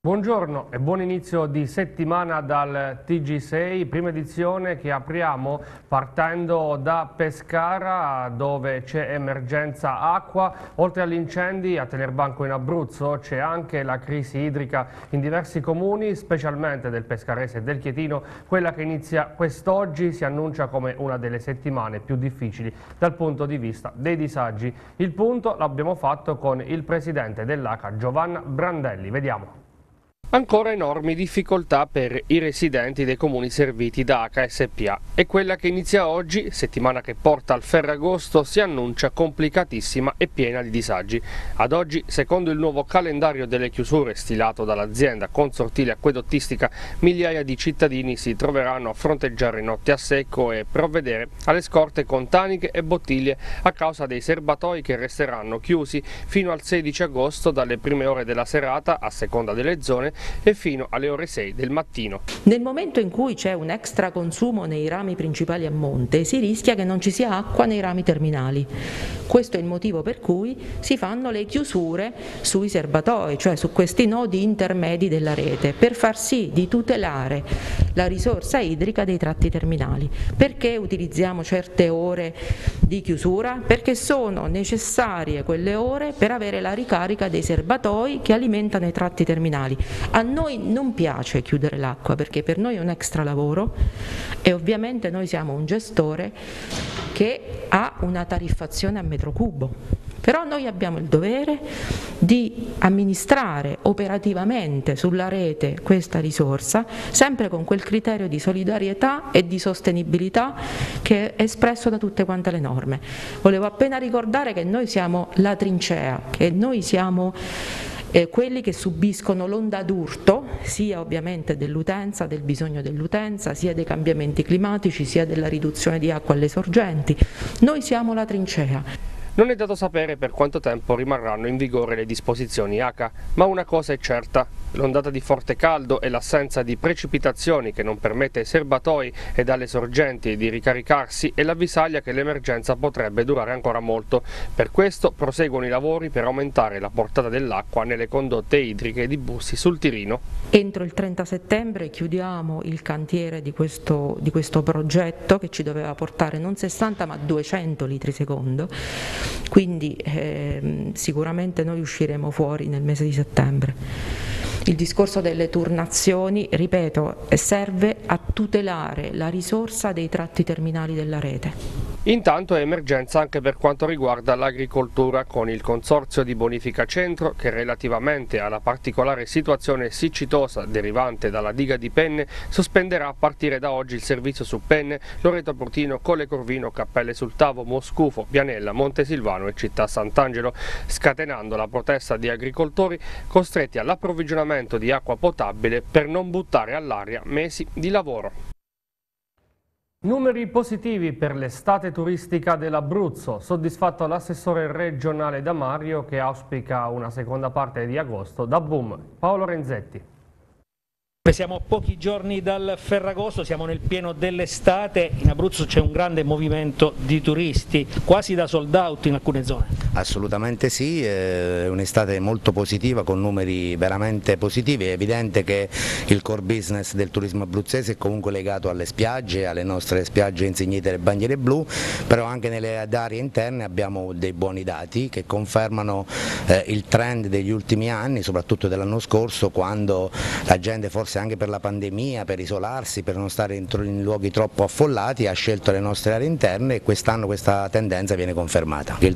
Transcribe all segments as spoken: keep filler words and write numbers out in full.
Buongiorno e buon inizio di settimana dal T G sei, prima edizione che apriamo partendo da Pescara dove c'è emergenza acqua. Oltre agli incendi a tener banco in Abruzzo c'è anche la crisi idrica in diversi comuni, specialmente del Pescarese e del Chietino. Quella che inizia quest'oggi si annuncia come una delle settimane più difficili dal punto di vista dei disagi. Il punto l'abbiamo fatto con il presidente dell'A C A Giovanna Brandelli, vediamo. Ancora enormi difficoltà per i residenti dei comuni serviti da A C A S P A e quella che inizia oggi, settimana che porta al Ferragosto, si annuncia complicatissima e piena di disagi. Ad oggi, secondo il nuovo calendario delle chiusure stilato dall'azienda consortile acquedottistica, migliaia di cittadini si troveranno a fronteggiare notti a secco e provvedere alle scorte con taniche e bottiglie a causa dei serbatoi che resteranno chiusi fino al sedici agosto dalle prime ore della serata, a seconda delle zone, e fino alle ore sei del mattino. Nel momento in cui c'è un extra consumo nei rami principali a monte si rischia che non ci sia acqua nei rami terminali. Questo è il motivo per cui si fanno le chiusure sui serbatoi, cioè su questi nodi intermedi della rete, per far sì di tutelare la risorsa idrica dei tratti terminali. Perché utilizziamo certe ore di chiusura? Perché sono necessarie quelle ore per avere la ricarica dei serbatoi che alimentano i tratti terminali. A noi non piace chiudere l'acqua perché per noi è un extra lavoro e ovviamente noi siamo un gestore che ha una tariffazione a metro cubo, però noi abbiamo il dovere di amministrare operativamente sulla rete questa risorsa sempre con quel criterio di solidarietà e di sostenibilità che è espresso da tutte quante le norme. Volevo appena ricordare che noi siamo la trincea, che noi siamo Eh, quelli che subiscono l'onda d'urto sia ovviamente dell'utenza, del bisogno dell'utenza, sia dei cambiamenti climatici, sia della riduzione di acqua alle sorgenti. Noi siamo la trincea. Non è dato sapere per quanto tempo rimarranno in vigore le disposizioni A C A, ma una cosa è certa: l'ondata di forte caldo e l'assenza di precipitazioni che non permette ai serbatoi e alle sorgenti di ricaricarsi è l'avvisaglia che l'emergenza potrebbe durare ancora molto. Per questo proseguono i lavori per aumentare la portata dell'acqua nelle condotte idriche di Bussi sul Tirino. Entro il trenta settembre chiudiamo il cantiere di questo, di questo progetto che ci doveva portare non sessanta ma duecento litri secondo, quindi eh, sicuramente noi usciremo fuori nel mese di settembre. Il discorso delle turnazioni, ripeto, serve a tutelare la risorsa dei tratti terminali della rete. Intanto è emergenza anche per quanto riguarda l'agricoltura, con il Consorzio di Bonifica Centro che relativamente alla particolare situazione siccitosa derivante dalla diga di Penne sospenderà a partire da oggi il servizio su Penne, Loreto Prutino, Colle Corvino, Cappelle sul Tavo, Moscufo, Bianella, Montesilvano e Città Sant'Angelo, scatenando la protesta di agricoltori costretti all'approvvigionamento di acqua potabile per non buttare all'aria mesi di lavoro. Numeri positivi per l'estate turistica dell'Abruzzo, soddisfatto l'assessore regionale Damario che auspica una seconda parte di agosto da boom. Paolo Renzetti. Siamo a pochi giorni dal Ferragosto, siamo nel pieno dell'estate, in Abruzzo c'è un grande movimento di turisti, quasi da sold out in alcune zone. Assolutamente sì, è un'estate molto positiva con numeri veramente positivi. È evidente che il core business del turismo abruzzese è comunque legato alle spiagge, alle nostre spiagge insignite delle bandiere blu, però anche nelle aree interne abbiamo dei buoni dati che confermano eh, il trend degli ultimi anni, soprattutto dell'anno scorso, quando la gente forse anche per la pandemia, per isolarsi, per non stare in, in luoghi troppo affollati, ha scelto le nostre aree interne e quest'anno questa tendenza viene confermata. Il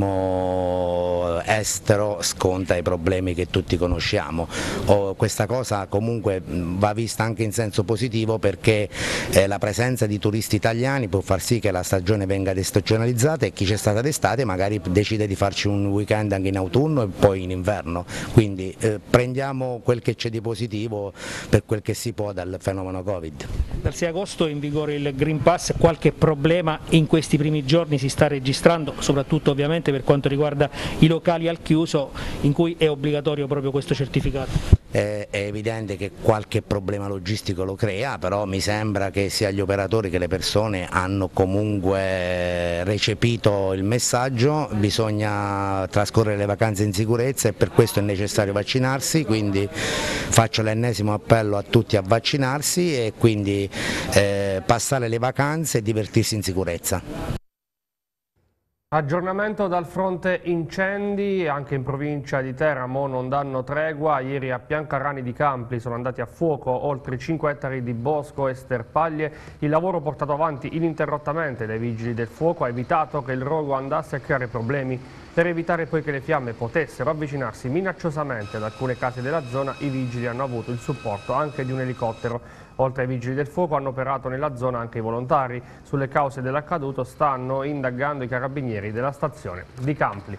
turismo estero sconta i problemi che tutti conosciamo. Oh, questa cosa comunque va vista anche in senso positivo perché eh, la presenza di turisti italiani può far sì che la stagione venga destagionalizzata e chi c'è stata d'estate magari decide di farci un weekend anche in autunno e poi in inverno, quindi eh, prendiamo quel che c'è di positivo per quel che si può dal fenomeno Covid. Dal sei agosto è in vigore il Green Pass, qualche problema in questi primi giorni si sta registrando, soprattutto ovviamente per quanto riguarda i locali al chiuso in cui è obbligatorio proprio questo certificato. Eh, è evidente che qualche problema logistico lo crea, però mi sembra che sia gli operatori che le persone hanno comunque recepito il messaggio. Bisogna trascorrere le vacanze in sicurezza e per questo è necessario vaccinarsi, quindi faccio l'ennesimo appello a tutti a vaccinarsi e quindi eh, passare le vacanze e divertirsi in sicurezza. Aggiornamento dal fronte incendi, anche in provincia di Teramo non danno tregua. Ieri a Piancarani di Campli sono andati a fuoco oltre cinque ettari di bosco e sterpaglie. Il lavoro portato avanti ininterrottamente dai vigili del fuoco ha evitato che il rogo andasse a creare problemi. Per evitare poi che le fiamme potessero avvicinarsi minacciosamente ad alcune case della zona, i vigili hanno avuto il supporto anche di un elicottero. Oltre ai vigili del fuoco hanno operato nella zona anche i volontari. Sulle cause dell'accaduto stanno indagando i carabinieri della stazione di Campli.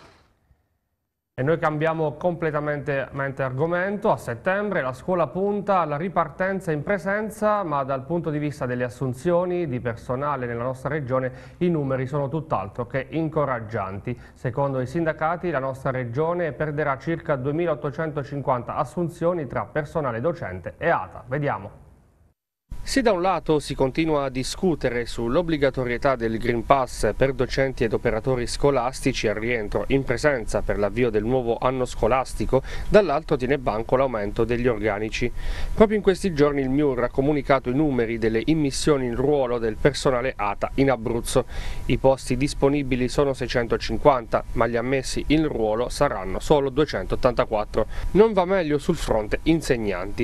E noi cambiamo completamente argomento. A settembre la scuola punta alla ripartenza in presenza, ma dal punto di vista delle assunzioni di personale nella nostra regione i numeri sono tutt'altro che incoraggianti. Secondo i sindacati la nostra regione perderà circa duemilaottocentocinquanta assunzioni tra personale docente e A T A. Vediamo. Se da un lato si continua a discutere sull'obbligatorietà del Green Pass per docenti ed operatori scolastici al rientro in presenza per l'avvio del nuovo anno scolastico, dall'altro tiene banco l'aumento degli organici. Proprio in questi giorni il M I U R ha comunicato i numeri delle immissioni in ruolo del personale A T A in Abruzzo. I posti disponibili sono seicentocinquanta, ma gli ammessi in ruolo saranno solo duecentottantaquattro. Non va meglio sul fronte insegnanti.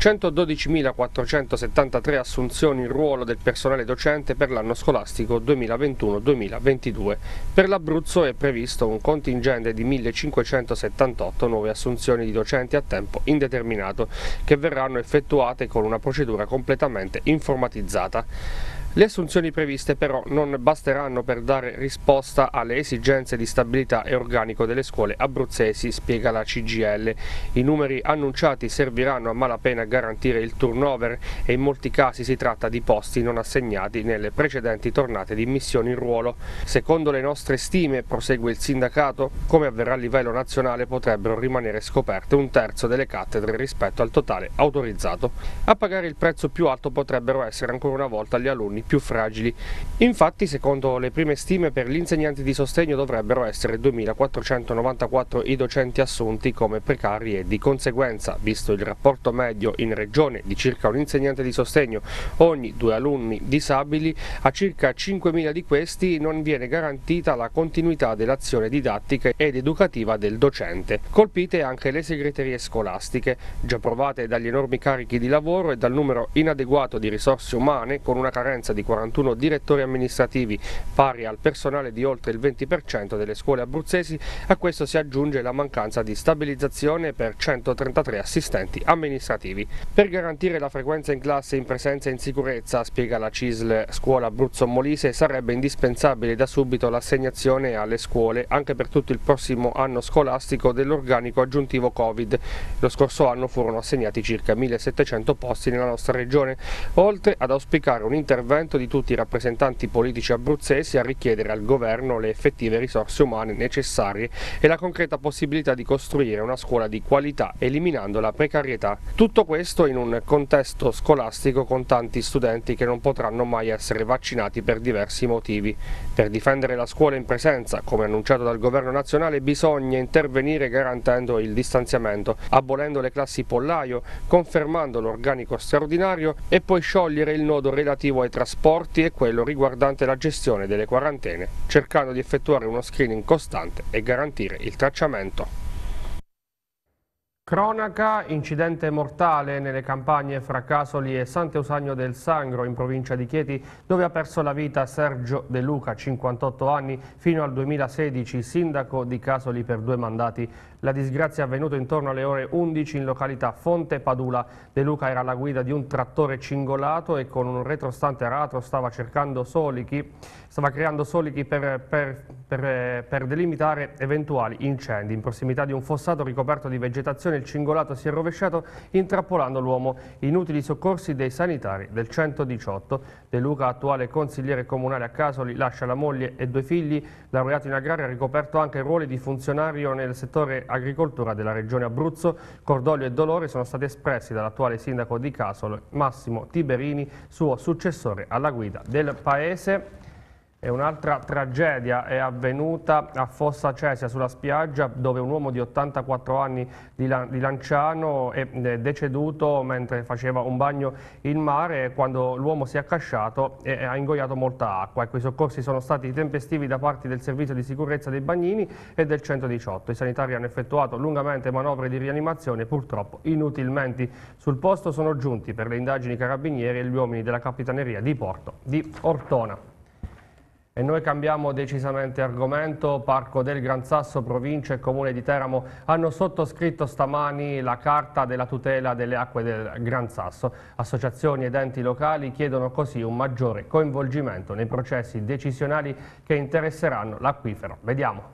centododicimilaquattrocentosettantatré assunzioni in ruolo del personale docente per l'anno scolastico duemilaventuno duemilaventidue. Per l'Abruzzo è previsto un contingente di millecinquecentosettantotto nuove assunzioni di docenti a tempo indeterminato che verranno effettuate con una procedura completamente informatizzata. Le assunzioni previste però non basteranno per dare risposta alle esigenze di stabilità e organico delle scuole abruzzesi, spiega la C G I L. I numeri annunciati serviranno a malapena a garantire il turnover e in molti casi si tratta di posti non assegnati nelle precedenti tornate di immissioni in ruolo. Secondo le nostre stime, prosegue il sindacato, come avverrà a livello nazionale potrebbero rimanere scoperte un terzo delle cattedre rispetto al totale autorizzato. A pagare il prezzo più alto potrebbero essere ancora una volta gli alunni più fragili. Infatti, secondo le prime stime, per gli insegnanti di sostegno dovrebbero essere duemilaquattrocentonovantaquattro i docenti assunti come precari e di conseguenza, visto il rapporto medio in regione di circa un insegnante di sostegno ogni due alunni disabili, a circa cinquemila di questi non viene garantita la continuità dell'azione didattica ed educativa del docente. Colpite anche le segreterie scolastiche, già provate dagli enormi carichi di lavoro e dal numero inadeguato di risorse umane, con una carenza di quarantuno direttori amministrativi pari al personale di oltre il venti per cento delle scuole abruzzesi. A questo si aggiunge la mancanza di stabilizzazione per centotrentatré assistenti amministrativi. Per garantire la frequenza in classe in presenza e in sicurezza, spiega la C I S L Scuola Abruzzo Molise, sarebbe indispensabile da subito l'assegnazione alle scuole anche per tutto il prossimo anno scolastico dell'organico aggiuntivo Covid. Lo scorso anno furono assegnati circa millesettecento posti nella nostra regione, oltre ad auspicare un intervento di tutti i rappresentanti politici abruzzesi a richiedere al governo le effettive risorse umane necessarie e la concreta possibilità di costruire una scuola di qualità eliminando la precarietà. Tutto questo in un contesto scolastico con tanti studenti che non potranno mai essere vaccinati per diversi motivi. Per difendere la scuola in presenza, come annunciato dal governo nazionale, bisogna intervenire garantendo il distanziamento, abolendo le classi pollaio, confermando l'organico straordinario e poi sciogliere il nodo relativo ai trasporti e quello riguardante la gestione delle quarantene, cercando di effettuare uno screening costante e garantire il tracciamento. Cronaca, incidente mortale nelle campagne fra Casoli e Sant'Eusagno del Sangro in provincia di Chieti, dove ha perso la vita Sergio De Luca, cinquantotto anni, fino al duemilasedici sindaco di Casoli per due mandati. La disgrazia è avvenuta intorno alle ore undici in località Fonte Padula. De Luca era alla guida di un trattore cingolato e con un retrostante aratro stava cercando solichi, stava creando solichi per, per, per, per delimitare eventuali incendi. In prossimità di un fossato ricoperto di vegetazione il cingolato si è rovesciato intrappolando l'uomo. Inutili soccorsi dei sanitari del centodiciotto. De Luca, attuale consigliere comunale a Casoli, lascia la moglie e due figli. Laureato in agraria, ha ricoperto anche ruoli di funzionario nel settore agricoltura della regione Abruzzo. Cordoglio e dolore sono stati espressi dall'attuale sindaco di Casoli, Massimo Tiberini, suo successore alla guida del paese. E un'altra tragedia è avvenuta a Fossa Cesia, sulla spiaggia, dove un uomo di ottantaquattro anni di, di Lanciano è deceduto mentre faceva un bagno in mare. Quando l'uomo si è accasciato e ha ingoiato molta acqua. Ecco, i soccorsi sono stati tempestivi da parte del servizio di sicurezza dei bagnini e del centodiciotto. I sanitari hanno effettuato lungamente manovre di rianimazione, purtroppo inutilmente. Sul posto sono giunti per le indagini carabinieri e gli uomini della Capitaneria di Porto di Ortona. E noi cambiamo decisamente argomento. Parco del Gran Sasso, provincia e comune di Teramo hanno sottoscritto stamani la carta della tutela delle acque del Gran Sasso. Associazioni ed enti locali chiedono così un maggiore coinvolgimento nei processi decisionali che interesseranno l'acquifero. Vediamo.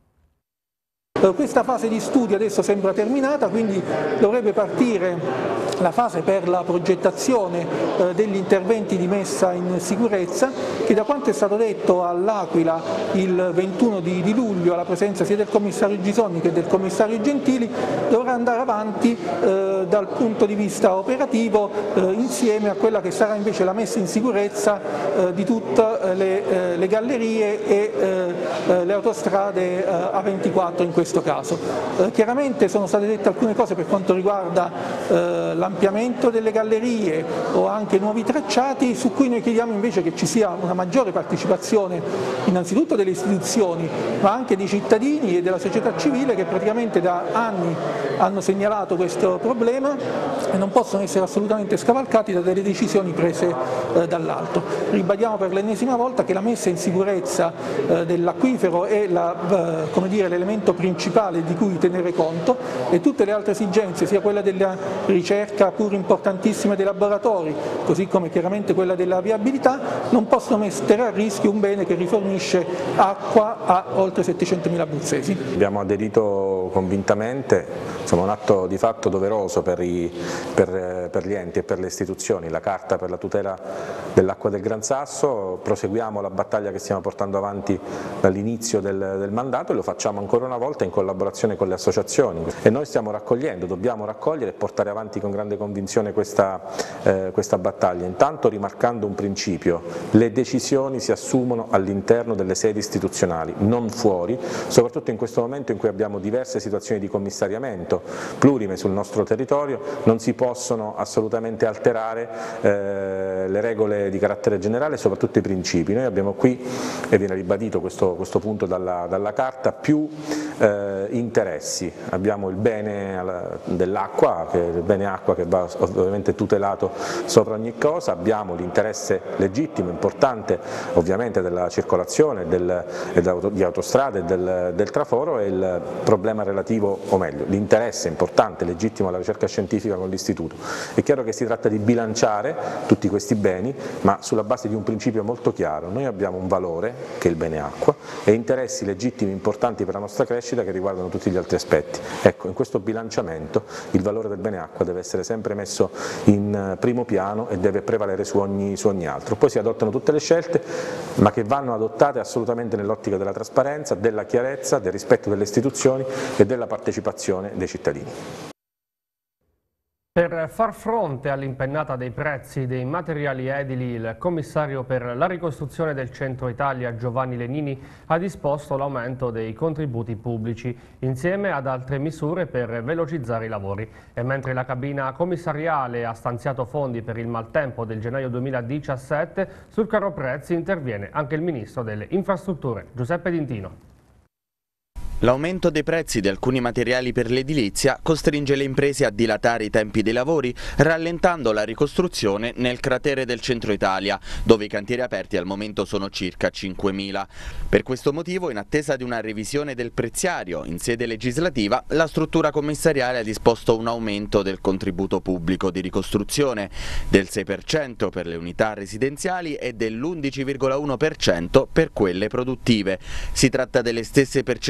Questa fase di studio adesso sembra terminata, quindi dovrebbe partire la fase per la progettazione eh, degli interventi di messa in sicurezza, che da quanto è stato detto all'Aquila il ventuno di, di luglio, alla presenza sia del commissario Gisonni che del commissario Gentili, dovrà andare avanti eh, dal punto di vista operativo eh, insieme a quella che sarà invece la messa in sicurezza eh, di tutte le, eh, le gallerie e eh, le autostrade eh, A ventiquattro in questo caso. Eh, chiaramente sono state dette alcune cose per quanto riguarda eh, l'ampliamento delle gallerie o anche nuovi tracciati, su cui noi chiediamo invece che ci sia una maggiore partecipazione innanzitutto delle istituzioni, ma anche dei cittadini e della società civile, che praticamente da anni hanno segnalato questo problema e non possono essere assolutamente scavalcati da delle decisioni prese eh, dall'alto. Ribadiamo per l'ennesima volta che la messa in sicurezza eh, dell'acquifero è la, eh, come dire, l'elemento principale di cui tenere conto, e tutte le altre esigenze, sia quella della ricerca pur importantissima dei laboratori, così come chiaramente quella della viabilità, non possono mettere a rischio un bene che rifornisce acqua a oltre settecentomila abruzzesi. Abbiamo aderito convintamente, insomma un atto di fatto doveroso per, i, per, per gli enti e per le istituzioni, la Carta per la tutela dell'acqua del Gran Sasso. Proseguiamo la battaglia che stiamo portando avanti dall'inizio del, del mandato e lo facciamo ancora una volta in collaborazione con le associazioni, e noi stiamo raccogliendo, dobbiamo raccogliere e portare avanti con grande convinzione questa, eh, questa battaglia, intanto rimarcando un principio: le decisioni si assumono all'interno delle sedi istituzionali, non fuori, soprattutto in questo momento in cui abbiamo diverse situazioni di commissariamento plurime sul nostro territorio. Non si possono assolutamente alterare eh, le regole di carattere generale e soprattutto i principi. Noi abbiamo qui, e viene ribadito questo, questo punto dalla, dalla Carta, più eh, interessi. Abbiamo il bene dell'acqua, che è il bene acqua che va ovviamente tutelato sopra ogni cosa, abbiamo l'interesse legittimo, importante ovviamente della circolazione del, di autostrade e del, del traforo, e il problema relativo, o meglio, l'interesse importante, legittimo alla ricerca scientifica con l'istituto. È chiaro che si tratta di bilanciare tutti questi beni, ma sulla base di un principio molto chiaro: noi abbiamo un valore, che è il bene acqua, e interessi legittimi importanti per la nostra crescita che riguardano tutti gli altri aspetti. Ecco, in questo bilanciamento il valore del bene acqua deve essere sempre messo in primo piano e deve prevalere su ogni, su ogni altro. Poi si adottano tutte le scelte, ma che vanno adottate assolutamente nell'ottica della trasparenza, della chiarezza, del rispetto delle istituzioni e della partecipazione dei cittadini. Per far fronte all'impennata dei prezzi dei materiali edili, il commissario per la ricostruzione del centro Italia Giovanni Lenini ha disposto l'aumento dei contributi pubblici insieme ad altre misure per velocizzare i lavori. E mentre la cabina commissariale ha stanziato fondi per il maltempo del gennaio duemiladiciassette, sul caro prezzi interviene anche il ministro delle infrastrutture Giuseppe D'Intino. L'aumento dei prezzi di alcuni materiali per l'edilizia costringe le imprese a dilatare i tempi dei lavori, rallentando la ricostruzione nel cratere del centro Italia, dove i cantieri aperti al momento sono circa cinquemila. Per questo motivo, in attesa di una revisione del preziario in sede legislativa, la struttura commissariale ha disposto un aumento del contributo pubblico di ricostruzione del sei per cento per le unità residenziali e dell'undici virgola uno per cento per quelle produttive. Si tratta delle stesse percentuali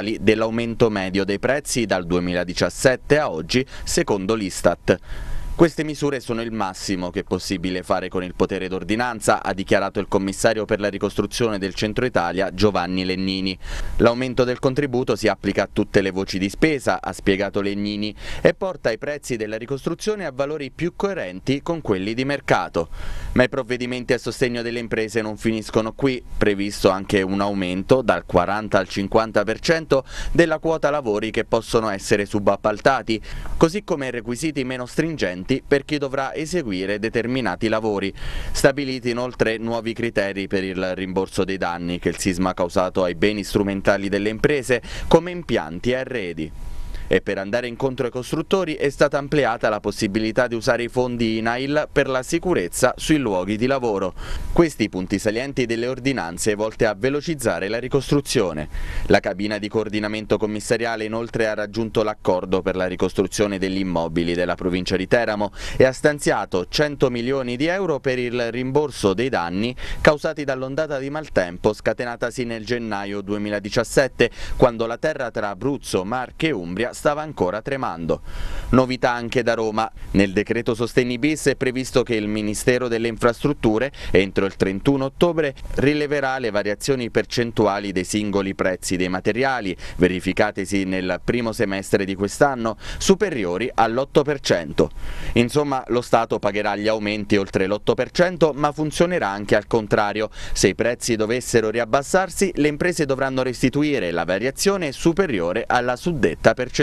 materiali dell'aumento medio dei prezzi dal duemiladiciassette a oggi, secondo l'Istat. Queste misure sono il massimo che è possibile fare con il potere d'ordinanza, ha dichiarato il commissario per la ricostruzione del Centro Italia Giovanni Lennini. L'aumento del contributo si applica a tutte le voci di spesa, ha spiegato Lennini, e porta i prezzi della ricostruzione a valori più coerenti con quelli di mercato. Ma i provvedimenti a sostegno delle imprese non finiscono qui, previsto anche un aumento dal quaranta al cinquanta per cento della quota lavori che possono essere subappaltati, così come requisiti meno stringenti per chi dovrà eseguire determinati lavori. Stabiliti inoltre nuovi criteri per il rimborso dei danni che il sisma ha causato ai beni strumentali delle imprese, come impianti e arredi. E per andare incontro ai costruttori è stata ampliata la possibilità di usare i fondi I N A I L per la sicurezza sui luoghi di lavoro. Questi i punti salienti delle ordinanze volte a velocizzare la ricostruzione. La cabina di coordinamento commissariale inoltre ha raggiunto l'accordo per la ricostruzione degli immobili della provincia di Teramo e ha stanziato cento milioni di euro per il rimborso dei danni causati dall'ondata di maltempo scatenatasi nel gennaio duemiladiciassette, quando la terra tra Abruzzo, Marche e Umbria stava ancora tremando. Novità anche da Roma. Nel decreto Sostegni bis è previsto che il Ministero delle Infrastrutture entro il trentuno ottobre rileverà le variazioni percentuali dei singoli prezzi dei materiali verificatesi nel primo semestre di quest'anno superiori all'otto per cento. Insomma, lo Stato pagherà gli aumenti oltre l'otto per cento, ma funzionerà anche al contrario. Se i prezzi dovessero riabbassarsi, le imprese dovranno restituire la variazione superiore alla suddetta percentuale.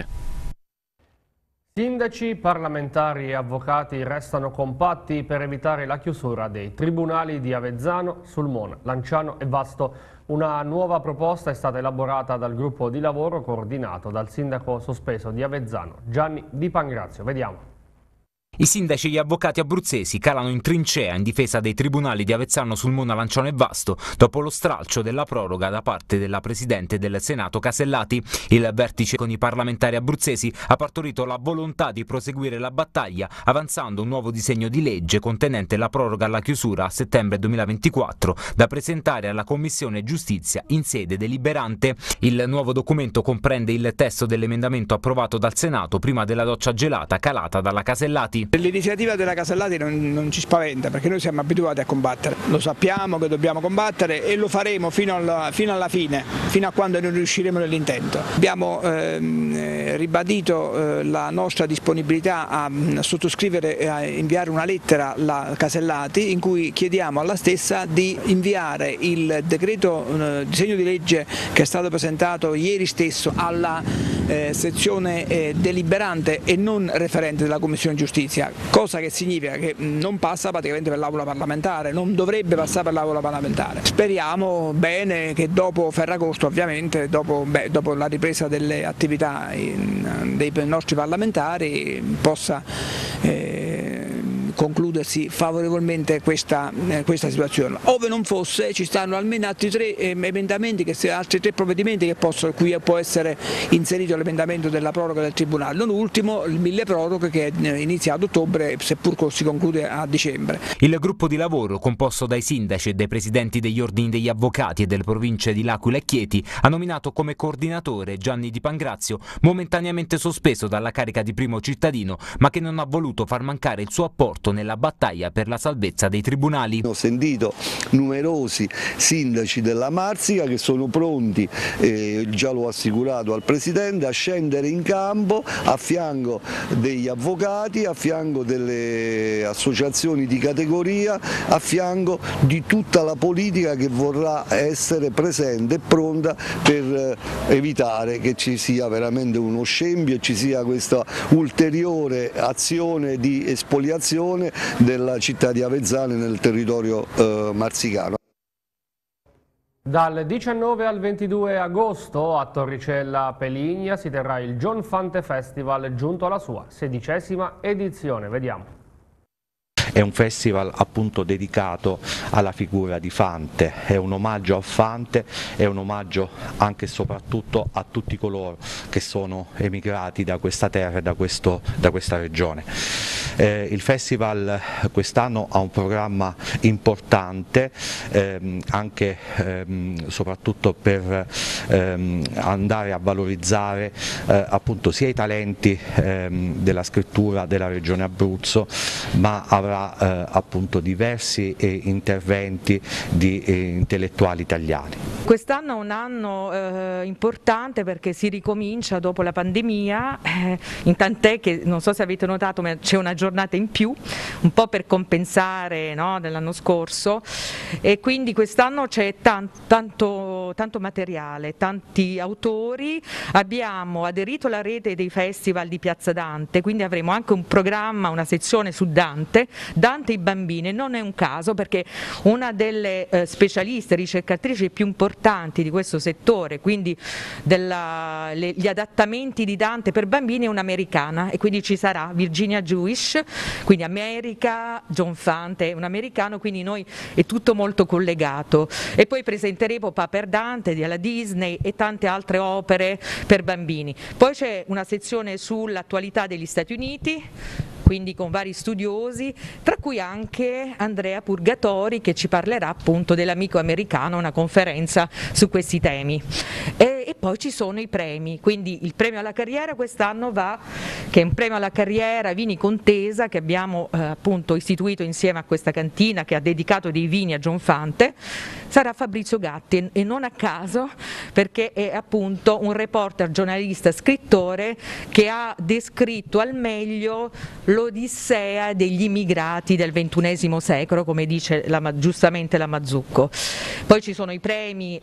Sindaci, parlamentari e avvocati restano compatti per evitare la chiusura dei tribunali di Avezzano, Sulmona, Lanciano e Vasto. Una nuova proposta è stata elaborata dal gruppo di lavoro coordinato dal sindaco sospeso di Avezzano, Gianni Di Pangrazio. Vediamo. I sindaci e gli avvocati abruzzesi calano in trincea in difesa dei tribunali di Avezzano, Sulmona, Lanciano e Vasto dopo lo stralcio della proroga da parte della Presidente del Senato Casellati. Il vertice con i parlamentari abruzzesi ha partorito la volontà di proseguire la battaglia avanzando un nuovo disegno di legge contenente la proroga alla chiusura a settembre duemilaventiquattro da presentare alla Commissione Giustizia in sede deliberante. Il nuovo documento comprende il testo dell'emendamento approvato dal Senato prima della doccia gelata calata dalla Casellati. L'iniziativa della Casellati non, non ci spaventa perché noi siamo abituati a combattere, lo sappiamo che dobbiamo combattere e lo faremo fino alla, fino alla fine, fino a quando non riusciremo nell'intento. Abbiamo ehm, ribadito eh, la nostra disponibilità a, a sottoscrivere e a inviare una lettera alla Casellati in cui chiediamo alla stessa di inviare il decreto eh, disegno di legge che è stato presentato ieri stesso alla eh, sezione eh, deliberante e non referente della Commissione Giustizia. Cosa che significa che non passa praticamente per l'aula parlamentare, non dovrebbe passare per l'aula parlamentare. Speriamo bene che dopo Ferragosto, ovviamente, dopo, beh, dopo la ripresa delle attività in, dei nostri parlamentari, possa eh, concludersi favorevolmente questa, eh, questa situazione. Ove non fosse, ci stanno almeno altri tre eh, emendamenti, che, altri tre provvedimenti che possono, qui può essere inserito l'emendamento della proroga del Tribunale, non ultimo il mille proroghe che è iniziato a ottobre, seppur si conclude a dicembre. Il gruppo di lavoro, composto dai sindaci e dai presidenti degli ordini degli avvocati e delle province di L'Aquila e Chieti, ha nominato come coordinatore Gianni Di Pangrazio, momentaneamente sospeso dalla carica di primo cittadino, ma che non ha voluto far mancare il suo apporto nella battaglia per la salvezza dei tribunali. Ho sentito numerosi sindaci della Marsica che sono pronti, eh, già l'ho assicurato al Presidente, a scendere in campo a fianco degli avvocati, a fianco delle associazioni di categoria, a fianco di tutta la politica che vorrà essere presente e pronta per evitare che ci sia veramente uno scempio e ci sia questa ulteriore azione di espoliazione della città di Avezzano nel territorio eh, marsicano. Dal diciannove al ventidue agosto a Torricella Peligna si terrà il John Fante Festival, giunto alla sua sedicesima edizione. Vediamo. È un festival appunto dedicato alla figura di Fante, è un omaggio a Fante, è un omaggio anche e soprattutto a tutti coloro che sono emigrati da questa terra e da, questo, da questa regione. Eh, il festival quest'anno ha un programma importante, ehm, anche ehm, soprattutto per ehm, andare a valorizzare eh, appunto sia i talenti ehm, della scrittura della Regione Abruzzo, ma avrà eh, appunto diversi eh, interventi di eh, intellettuali italiani. Quest'anno è un anno eh, importante perché si ricomincia dopo la pandemia, eh, in tant'è che non so se avete notato ma c'è una giornata in più, un po' per compensare, no, dell'anno scorso, e quindi quest'anno c'è tanto, tanto, tanto materiale, tanti autori. Abbiamo aderito alla rete dei festival di Piazza Dante, quindi avremo anche un programma, una sezione su Dante, Dante e i bambini. Non è un caso perché una delle eh, specialiste, ricercatrici più importanti di questo settore, quindi della, le, gli adattamenti di Dante per bambini, è un'americana, e quindi ci sarà Virginia Jewish, quindi America, John Fante è un americano, quindi noi è tutto molto collegato. E poi presenteremo Paper Dante alla Disney e tante altre opere per bambini. Poi c'è una sezione sull'attualità degli Stati Uniti, quindi con vari studiosi, tra cui anche Andrea Purgatori, che ci parlerà appunto dell'amico americano, una conferenza su questi temi. E, e poi ci sono i premi, quindi il premio alla carriera quest'anno va, che è un premio alla carriera Vini Contesa, che abbiamo eh, appunto istituito insieme a questa cantina che ha dedicato dei vini a John Fante, sarà Fabrizio Gatti, e non a caso perché è appunto un reporter, giornalista, scrittore che ha descritto al meglio l'odissea degli immigrati del ventunesimo secolo, come dice la, giustamente la Mazzucco. Poi ci sono i premi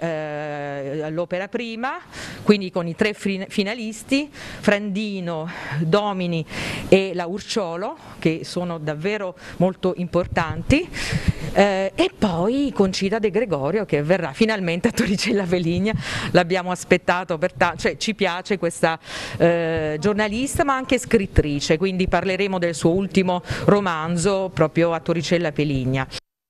eh, all'opera prima, quindi con i tre finalisti, Frandino, Domini e la Urciolo, che sono davvero molto importanti, eh, e poi Concita De Gregorio, che verrà finalmente a Torricella Peligna. L'abbiamo aspettato per tanto, cioè ci piace questa eh, giornalista ma anche scrittrice, quindi parleremo del suo ultimo romanzo proprio a Torricella Peligna.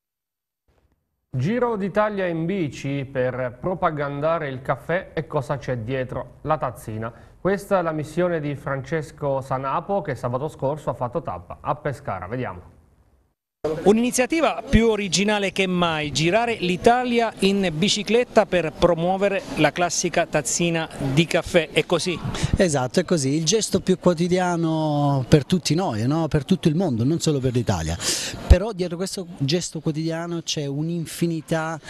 Giro d'Italia in bici per propagandare il caffè e cosa c'è dietro la tazzina. Questa è la missione di Francesco Sanapo, che sabato scorso ha fatto tappa a Pescara. Vediamo. Un'iniziativa più originale che mai, girare l'Italia in bicicletta per promuovere la classica tazzina di caffè, è così? Esatto, è così, il gesto più quotidiano per tutti noi, no? Per tutto il mondo, non solo per l'Italia, però dietro questo gesto quotidiano c'è un'infinità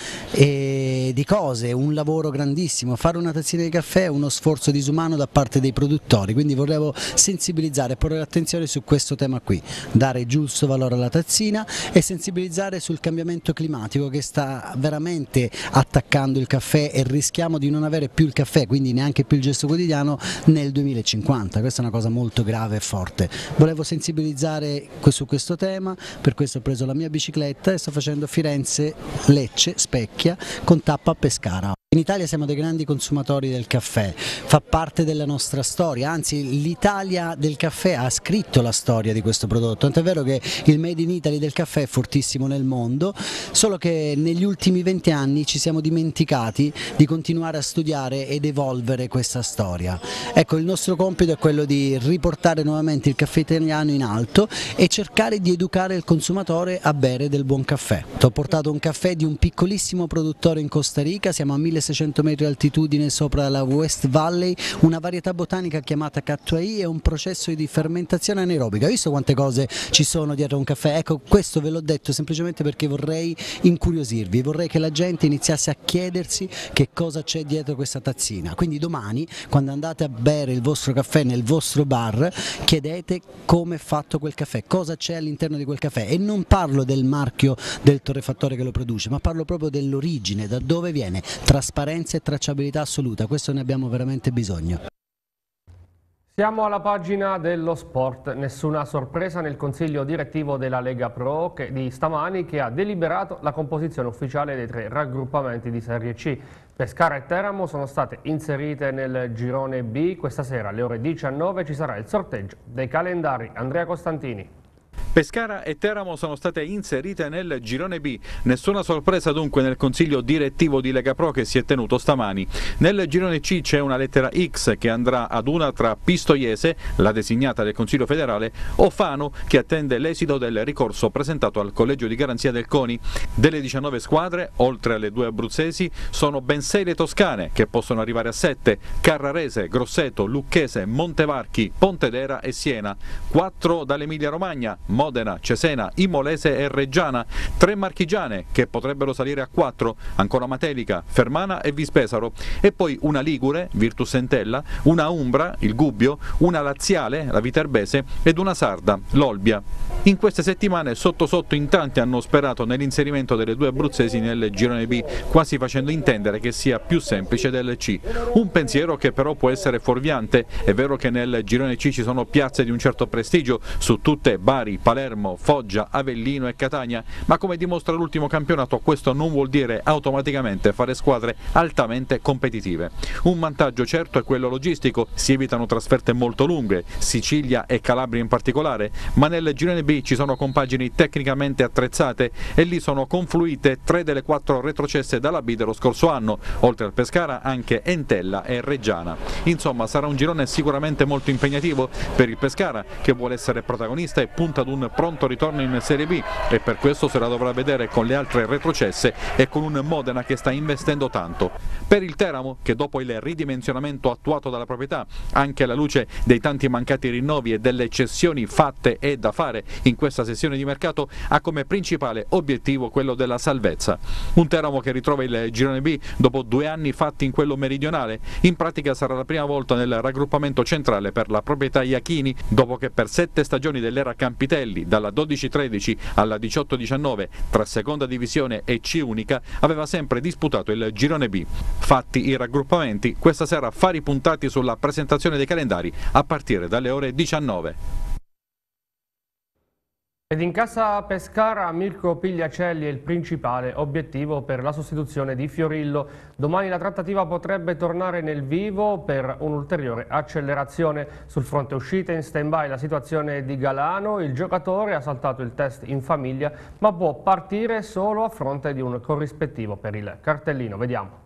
eh, di cose, un lavoro grandissimo. Fare una tazzina di caffè è uno sforzo disumano da parte dei produttori, quindi volevo sensibilizzare e porre l'attenzione su questo tema qui, dare giusto valore alla tazzina e sensibilizzare sul cambiamento climatico che sta veramente attaccando il caffè, e rischiamo di non avere più il caffè, quindi neanche più il gesto quotidiano nel duemilacinquanta. Questa è una cosa molto grave e forte. Volevo sensibilizzare su questo tema, per questo ho preso la mia bicicletta e sto facendo Firenze, Lecce, Specchia con tappa a Pescara. In Italia siamo dei grandi consumatori del caffè, fa parte della nostra storia, anzi l'Italia del caffè ha scritto la storia di questo prodotto, tant'è vero che il Made in Italy del caffè è fortissimo nel mondo, solo che negli ultimi venti anni ci siamo dimenticati di continuare a studiare ed evolvere questa storia. Ecco, il nostro compito è quello di riportare nuovamente il caffè italiano in alto e cercare di educare il consumatore a bere del buon caffè. Ho portato un caffè di un piccolissimo produttore in Costa Rica, siamo a milleseicento metri di altitudine sopra la West Valley, una varietà botanica chiamata Catuai e un processo di fermentazione anaerobica. Hai visto quante cose ci sono dietro un caffè? Ecco, questo ve l'ho detto semplicemente perché vorrei incuriosirvi, vorrei che la gente iniziasse a chiedersi che cosa c'è dietro questa tazzina. Quindi domani, quando andate a bere il vostro caffè nel vostro bar, chiedete come è fatto quel caffè, cosa c'è all'interno di quel caffè, e non parlo del marchio del torrefattore che lo produce, ma parlo proprio dell'origine, da dove viene. Trasparenza e tracciabilità assoluta, questo ne abbiamo veramente bisogno. Siamo alla pagina dello sport, nessuna sorpresa nel consiglio direttivo della Lega Pro che, di stamani, che ha deliberato la composizione ufficiale dei tre raggruppamenti di Serie C. Pescara e Teramo sono state inserite nel girone B, questa sera alle ore diciannove ci sarà il sorteggio dei calendari. Andrea Costantini. Pescara e Teramo sono state inserite nel girone B, nessuna sorpresa dunque nel consiglio direttivo di Lega Pro che si è tenuto stamani. Nel girone C c'è una lettera X che andrà ad una tra Pistoiese, la designata del Consiglio federale, o Fano che attende l'esito del ricorso presentato al collegio di garanzia del CONI. Delle diciannove squadre, oltre alle due abruzzesi, sono ben sei le toscane che possono arrivare a sette: Carrarese, Grosseto, Lucchese, Montevarchi, Pontedera e Siena, quattro dall'Emilia Romagna, Modena, Cesena, Imolese e Reggiana, tre marchigiane che potrebbero salire a quattro, ancora Matelica, Fermana e Vispesaro, e poi una ligure, Virtus Entella, una umbra, il Gubbio, una laziale, la Viterbese, ed una sarda, l'Olbia. In queste settimane sotto sotto in tanti hanno sperato nell'inserimento delle due abruzzesi nel girone B, quasi facendo intendere che sia più semplice del C. Un pensiero che però può essere fuorviante. È vero che nel girone C ci sono piazze di un certo prestigio, su tutte Bari, Palermo, Foggia, Avellino e Catania, ma come dimostra l'ultimo campionato questo non vuol dire automaticamente fare squadre altamente competitive. Un vantaggio certo è quello logistico, si evitano trasferte molto lunghe, Sicilia e Calabria in particolare, ma nel girone B ci sono compagini tecnicamente attrezzate e lì sono confluite tre delle quattro retrocesse dalla B dello scorso anno, oltre al Pescara anche Entella e Reggiana. Insomma, sarà un girone sicuramente molto impegnativo per il Pescara, che vuole essere protagonista e punta ad un pronto ritorno in Serie B, e per questo se la dovrà vedere con le altre retrocesse e con un Modena che sta investendo tanto. Per il Teramo, che dopo il ridimensionamento attuato dalla proprietà, anche alla luce dei tanti mancati rinnovi e delle cessioni fatte e da fare in questa sessione di mercato, ha come principale obiettivo quello della salvezza. Un Teramo che ritrova il girone B dopo due anni fatti in quello meridionale. In pratica sarà la prima volta nel raggruppamento centrale per la proprietà Iachini, dopo che per sette stagioni dell'era Campitelli, dalla dodici tredici alla diciotto diciannove, tra seconda divisione e C unica, aveva sempre disputato il girone B. Fatti i raggruppamenti, questa sera fari puntati sulla presentazione dei calendari a partire dalle ore diciannove. Ed in casa Pescara Mirko Pigliacelli è il principale obiettivo per la sostituzione di Fiorillo. Domani la trattativa potrebbe tornare nel vivo per un'ulteriore accelerazione. Sul fronte uscita in stand-by la situazione di Galano, il giocatore ha saltato il test in famiglia ma può partire solo a fronte di un corrispettivo per il cartellino. Vediamo.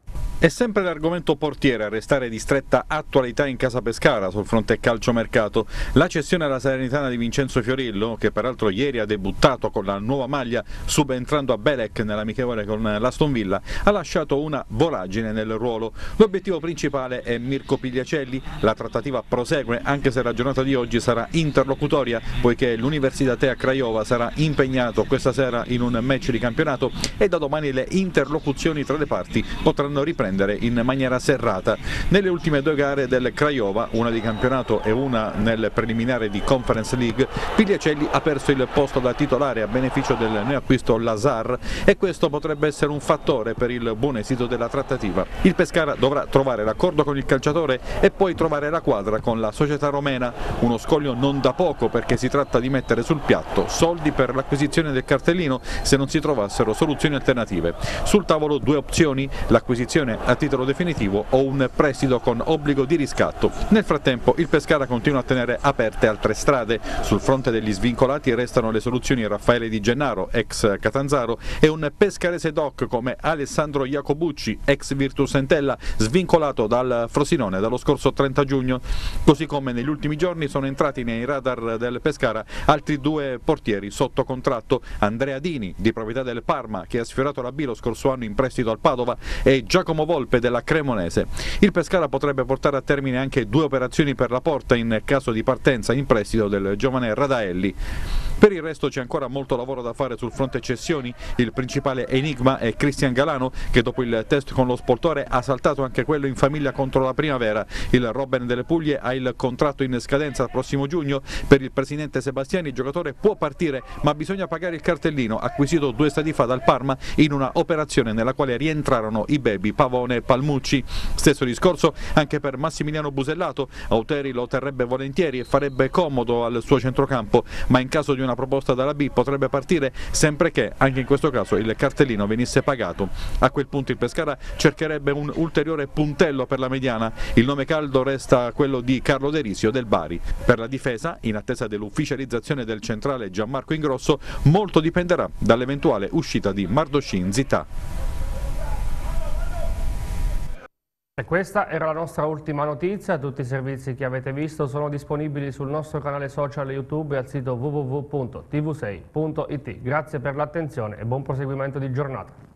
È sempre l'argomento portiere a restare di stretta attualità in casa Pescara sul fronte calciomercato. La cessione alla Salernitana di Vincenzo Fiorillo, che peraltro ieri ha debuttato con la nuova maglia subentrando a Belek nell'amichevole con l'Aston Villa, ha lasciato una voragine nel ruolo. L'obiettivo principale è Mirko Pigliacelli. La trattativa prosegue anche se la giornata di oggi sarà interlocutoria, poiché l'Universitatea Craiova sarà impegnato questa sera in un match di campionato e da domani le interlocuzioni tra le parti potranno riprendere in maniera serrata. Nelle ultime due gare del Craiova, una di campionato e una nel preliminare di Conference League, Pigliacelli ha perso il posto da titolare a beneficio del neoacquisto Lazar, e questo potrebbe essere un fattore per il buon esito della trattativa. Il Pescara dovrà trovare l'accordo con il calciatore e poi trovare la quadra con la società romena, uno scoglio non da poco perché si tratta di mettere sul piatto soldi per l'acquisizione del cartellino se non si trovassero soluzioni alternative. Sul tavolo due opzioni: l'acquisizione a titolo definitivo o un prestito con obbligo di riscatto. Nel frattempo il Pescara continua a tenere aperte altre strade. Sul fronte degli svincolati restano le soluzioni Raffaele Di Gennaro, ex Catanzaro, e un pescarese doc come Alessandro Iacobucci, ex Virtus Entella, svincolato dal Frosinone dallo scorso trenta giugno. Così come negli ultimi giorni sono entrati nei radar del Pescara altri due portieri sotto contratto: Andrea Dini, di proprietà del Parma, che ha sfiorato la B lo scorso anno in prestito al Padova, e Giacomo Volpe della Cremonese. Il Pescara potrebbe portare a termine anche due operazioni per la porta in caso di partenza in prestito del giovane Radaelli. Per il resto c'è ancora molto lavoro da fare sul fronte cessioni. Il principale enigma è Cristian Galano, che dopo il test con lo Spoltore ha saltato anche quello in famiglia contro la Primavera. Il Robben delle Puglie ha il contratto in scadenza al prossimo giugno. Per il presidente Sebastiani il giocatore può partire, ma bisogna pagare il cartellino acquisito due stadi fa dal Parma in una operazione nella quale rientrarono i baby Pavone e Palmucci. Stesso discorso anche per Massimiliano Busellato. Auteri lo terrebbe volentieri e farebbe comodo al suo centrocampo, ma in caso di una una proposta dalla B potrebbe partire sempre che, anche in questo caso, il cartellino venisse pagato. A quel punto il Pescara cercherebbe un ulteriore puntello per la mediana. Il nome caldo resta quello di Carlo De Risio del Bari. Per la difesa, in attesa dell'ufficializzazione del centrale Gianmarco Ingrosso, molto dipenderà dall'eventuale uscita di Mardoshin Zità. E questa era la nostra ultima notizia. Tutti i servizi che avete visto sono disponibili sul nostro canale social YouTube e al sito w w w punto t v sei punto i t. Grazie per l'attenzione e buon proseguimento di giornata.